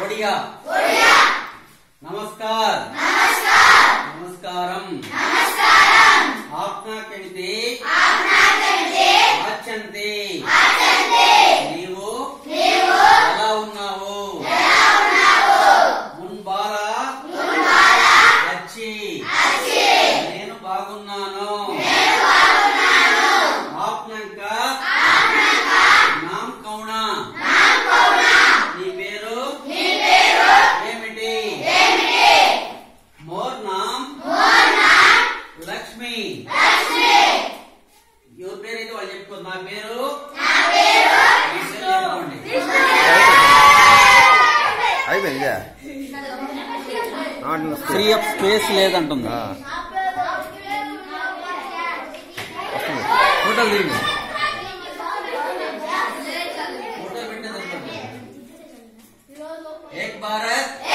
ओडिया नमस्कार नमस्कारम आपना केमिति आचंते नीवु ఎలా ఉన్నావు మున్బారా వచ్చి నేను బాగున్నాను ఆప్నంక నామ్ కౌనా నీ పేరు ఏమిటి మోర్ నామ్ లక్ష్మి ఎవరి పేరు అయితే వాళ్ళు చెప్పుకో నా పేరు ఫ్రీ ఆఫ్ స్పేస్ లేదంటుందా ఫోటోలు తీయండి एक भारत